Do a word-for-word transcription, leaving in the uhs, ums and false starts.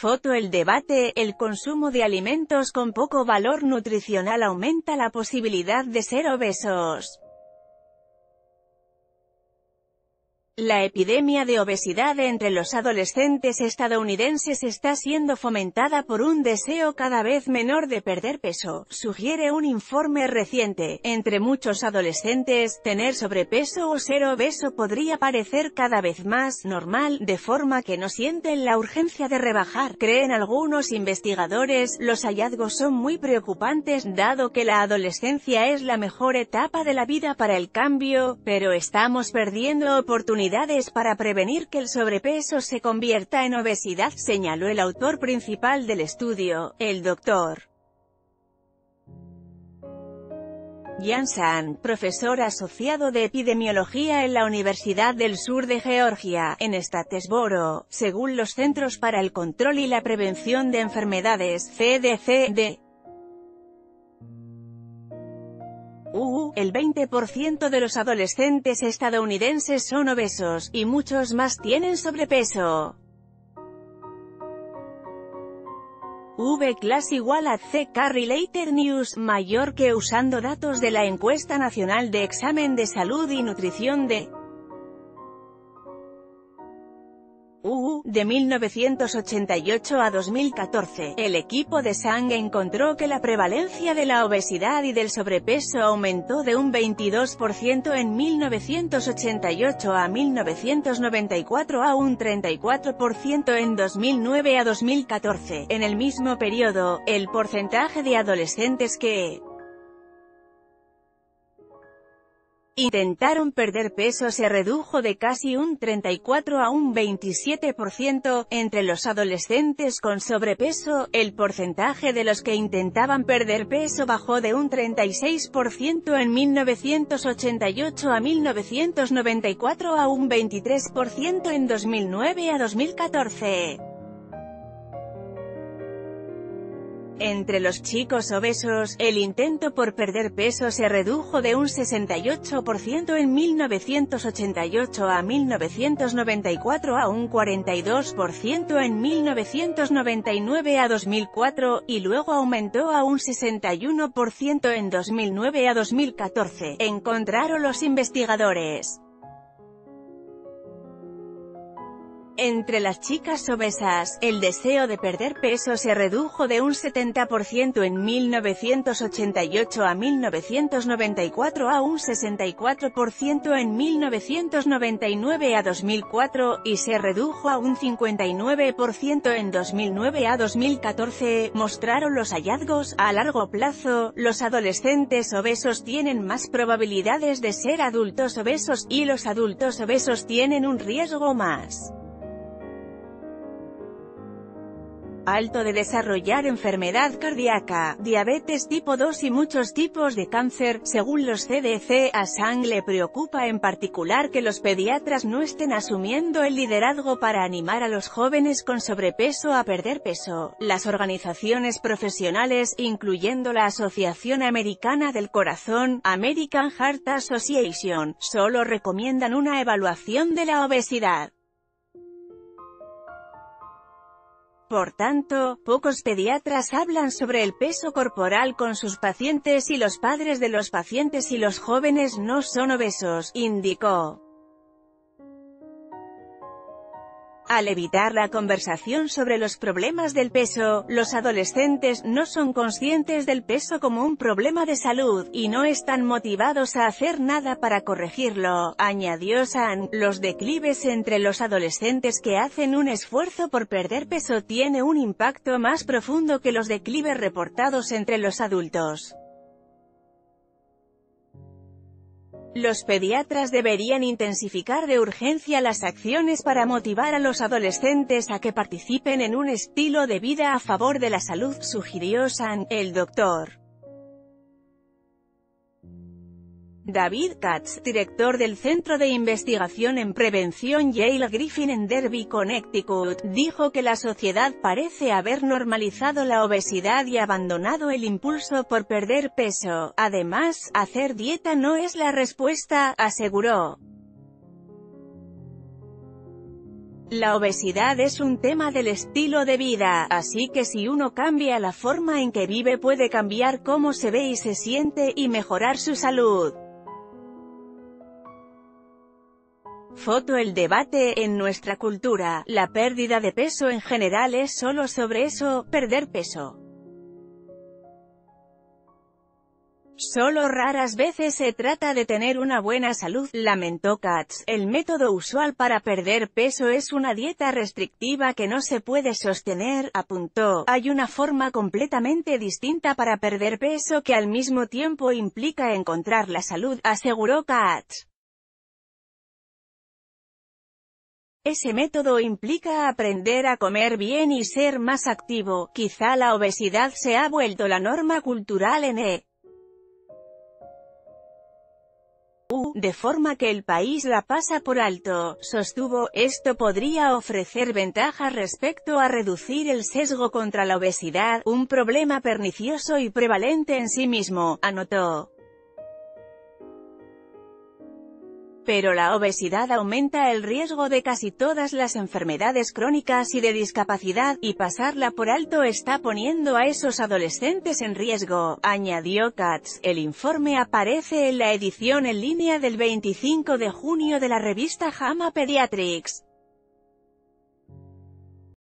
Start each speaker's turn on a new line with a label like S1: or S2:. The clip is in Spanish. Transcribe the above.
S1: Foto. El debate: el consumo de alimentos con poco valor nutricional aumenta la posibilidad de ser obesos. La epidemia de obesidad entre los adolescentes estadounidenses está siendo fomentada por un deseo cada vez menor de perder peso, sugiere un informe reciente. Entre muchos adolescentes, tener sobrepeso o ser obeso podría parecer cada vez más normal, de forma que no sienten la urgencia de rebajar. Creen algunos investigadores, los hallazgos son muy preocupantes, dado que la adolescencia es la mejor etapa de la vida para el cambio, pero estamos perdiendo oportunidades para prevenir que el sobrepeso se convierta en obesidad, señaló el autor principal del estudio, el doctor Jan Sand, profesor asociado de epidemiología en la Universidad del Sur de Georgia, en Statesboro. Según los Centros para el Control y la Prevención de Enfermedades, C D C, de Uh, el veinte por ciento de los adolescentes estadounidenses son obesos, y muchos más tienen sobrepeso. V-Class igual a C K Related News, mayor que usando datos de la Encuesta Nacional de Examen de Salud y Nutrición de Uh, de mil novecientos ochenta y ocho a dos mil catorce, el equipo de Sand encontró que la prevalencia de la obesidad y del sobrepeso aumentó de un veintidós por ciento en mil novecientos ochenta y ocho a mil novecientos noventa y cuatro a un treinta y cuatro por ciento en dos mil nueve a dos mil catorce. En el mismo periodo, el porcentaje de adolescentes que intentaron perder peso se redujo de casi un treinta y cuatro a un veintisiete por ciento. Entre los adolescentes con sobrepeso, el porcentaje de los que intentaban perder peso bajó de un treinta y seis por ciento en mil novecientos ochenta y ocho a mil novecientos noventa y cuatro a un veintitrés por ciento en dos mil nueve a dos mil catorce. Entre los chicos obesos, el intento por perder peso se redujo de un sesenta y ocho por ciento en mil novecientos ochenta y ocho a mil novecientos noventa y cuatro a un cuarenta y dos por ciento en mil novecientos noventa y nueve a dos mil cuatro, y luego aumentó a un sesenta y uno por ciento en dos mil nueve a dos mil catorce, encontraron los investigadores. Entre las chicas obesas, el deseo de perder peso se redujo de un setenta por ciento en mil novecientos ochenta y ocho a mil novecientos noventa y cuatro a un sesenta y cuatro por ciento en mil novecientos noventa y nueve a dos mil cuatro, y se redujo a un cincuenta y nueve por ciento en dos mil nueve a dos mil catorce, mostraron los hallazgos. A largo plazo, los adolescentes obesos tienen más probabilidades de ser adultos obesos, y los adultos obesos tienen un riesgo más alto de desarrollar enfermedad cardíaca, diabetes tipo dos y muchos tipos de cáncer. Según los C D C, a Sand le preocupa en particular que los pediatras no estén asumiendo el liderazgo para animar a los jóvenes con sobrepeso a perder peso. Las organizaciones profesionales, incluyendo la Asociación Americana del Corazón, American Heart Association, solo recomiendan una evaluación de la obesidad. Por tanto, pocos pediatras hablan sobre el peso corporal con sus pacientes y los padres de los pacientes y los jóvenes no son obesos, indicó. Al evitar la conversación sobre los problemas del peso, los adolescentes no son conscientes del peso como un problema de salud, y no están motivados a hacer nada para corregirlo, añadió Sand. Los declives entre los adolescentes que hacen un esfuerzo por perder peso tiene un impacto más profundo que los declives reportados entre los adultos. Los pediatras deberían intensificar de urgencia las acciones para motivar a los adolescentes a que participen en un estilo de vida a favor de la salud, sugirió Sand. El doctor David Katz, director del Centro de Investigación en Prevención Yale Griffin en Derby, Connecticut, dijo que la sociedad parece haber normalizado la obesidad y abandonado el impulso por perder peso. Además, hacer dieta no es la respuesta, aseguró. La obesidad es un tema del estilo de vida, así que si uno cambia la forma en que vive puede cambiar cómo se ve y se siente, y mejorar su salud. Foto. El debate en nuestra cultura, la pérdida de peso en general es solo sobre eso, perder peso. Solo raras veces se trata de tener una buena salud, lamentó Katz. El método usual para perder peso es una dieta restrictiva que no se puede sostener, apuntó. Hay una forma completamente distinta para perder peso que al mismo tiempo implica encontrar la salud, aseguró Katz. Ese método implica aprender a comer bien y ser más activo. Quizá la obesidad se ha vuelto la norma cultural en E U, de forma que el país la pasa por alto, sostuvo. Esto podría ofrecer ventajas respecto a reducir el sesgo contra la obesidad, un problema pernicioso y prevalente en sí mismo, anotó. Pero la obesidad aumenta el riesgo de casi todas las enfermedades crónicas y de discapacidad, y pasarla por alto está poniendo a esos adolescentes en riesgo, añadió Katz. El informe aparece en la edición en línea del veinticinco de junio de la revista JAMA Pediatrics.